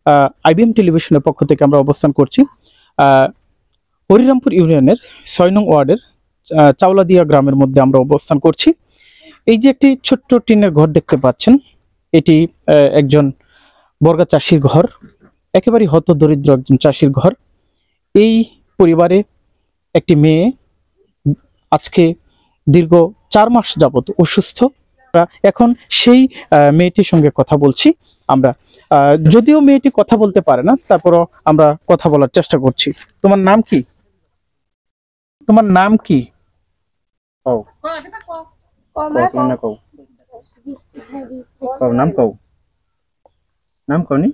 IBM টেলিভিশনের পক্ষ থেকে আমরা অবস্থান করছি হরিরামপুর ইউনিয়নের 6 নং ওয়ার্ডের চাওলাদিয়া গ্রামের মধ্যে আমরা অবস্থান করছি। এই যে একটি ছোট্ট টিনের ঘর দেখতে পাচ্ছেন, এটি একজন বর্গা চাষির ঘর, একেবারে হত দরিদ্র একজন চাষির ঘর। এই পরিবারে একটি মেয়ে আজকে দীর্ঘ 4 মাস যাবত অসুস্থ। এখন সেই মেয়েটির সঙ্গে কথা বলছি আমরা। যদিও মেয়েটি কথা বলতে পারে না, তারপরও আমরা কথা বলার চেষ্টা করছি। তোমার নাম কি? তোমার নাম কি? নাম কও, নাম কওনি।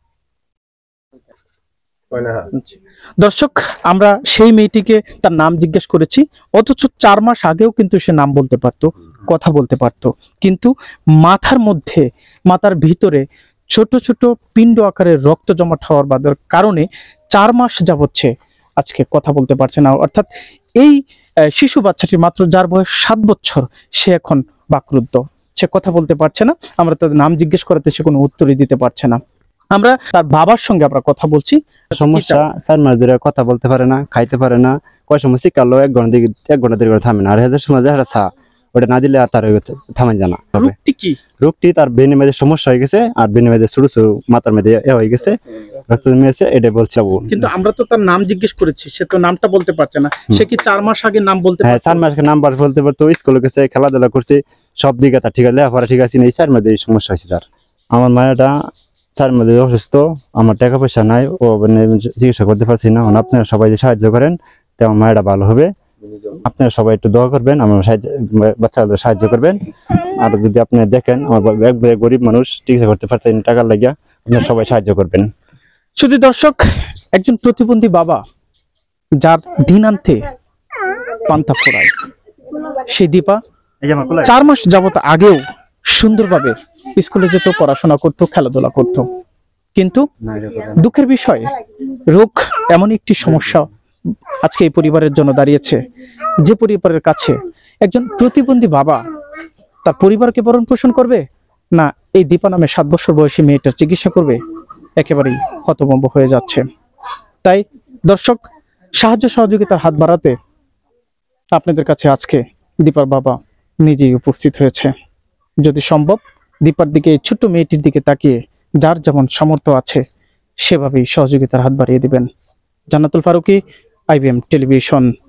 দর্শক, আমরা সেই মেয়েটিকে তার নাম জিজ্ঞেস করেছি, অথচ 4 মাস আগেও কিন্তু সে নাম বলতে পারতো, কথা বলতে পারতো, কিন্তু মাথার মধ্যে, মাথার ভিতরে ছোট ছোট পিণ্ড আকারের রক্ত জমাট হওয়ার বাধার কারণে 4 মাস যাবত সে আজকে কথা বলতে পারছে না। অর্থাৎ এই শিশু বাচ্চাটি মাত্র, যার বয়স 7 বছর, সে এখন বাকরুদ্ধ, সে কথা বলতে পারছে না। আমরা তাদের নাম জিজ্ঞেস করাতে সে কোনো উত্তরই দিতে পারছে না। আমরা তার বাবার সঙ্গে আমরা কথা বলছি। সমস্যা, 4 মাস ধরে কথা বলতে পারে না, খাইতে পারে না, কয় সময় শিকালো 1 ঘন্টা 1 ঘন্টা থামে না, আর হাজার সময় যারা চা ওটা না দিলে আর তার থামেন জানা। রোগটি কি? রোগটি তার বেনের মধ্যে সমস্যা হয়ে গেছে, আর বেনের মধ্যে ছোট ছোট মাথার মধ্যে হয়ে গেছে, রক্ত জমেছে, এটা বলছে। কিন্তু আমরা তো তার নাম জিজ্ঞেস করেছি, সে তো নামটা বলতে পারছে না। সে কি 4 মাস আগে নাম বলতে পারছে? হ্যাঁ, 4 মাস আগে নাম বলতে পারতো, স্কুলে গেছে, খেলাধুলা করছে, সব দিকে তার ঠিক আছে, লেখাপড়া ঠিক আছে। এই 4 মাসে এই সমস্যা হয়েছে তার। আমার মায়েরা 4 মাসে অসুস্থ, আমার টাকা পয়সা নাই, ও চিকিৎসা করতে পারছি না। আপনারা সবাই যে সাহায্য করেন তো আমার মায়েরা ভালো হবে। আপনারা সবাই একটু দোয়া করবেন, আমার বাচ্চাদের সাহায্য করবেন। আর যদি আপনি দেখেন আমার একবারে গরিব মানুষ, চিকিৎসা করতে পারছেন, টাকা লাগিয়া, আপনারা সবাই সাহায্য করবেন। শুধু দর্শক, একজন প্রতিবন্ধী বাবা, যার দিনান্তে পান্তা ফোড়ায়, সে দীপা 4 মাস যাবত আগেও সুন্দরভাবে স্কুলে যেত, পড়াশোনা করত, খেলাধুলা করত, কিন্তু দুঃখের বিষয় রোগ এমন একটি সমস্যা আজকে এই পরিবারের জন্য দাঁড়িয়েছে, যে পরিবারের কাছে একজন প্রতিবন্ধী বাবা তার পরিবারকে ভরণ পোষণ করবে না এই দীপা নামে 7 বছর বয়সী মেয়েটার চিকিৎসা করবে, একেবারেই হতভম্ব হয়ে যাচ্ছে। তাই দর্শক, সাহায্য সহযোগিতার হাত বাড়াতে আপনাদের কাছে আজকে দীপার বাবা নিজেই উপস্থিত হয়েছে। যদি সম্ভব, দীপার দিকে, এই ছোট্ট মেয়েটির দিকে তাকিয়ে যার যেমন সামর্থ্য আছে সেভাবেই সহযোগিতার হাত বাড়িয়ে দিবেন। Jannatul Faruki, IBM television.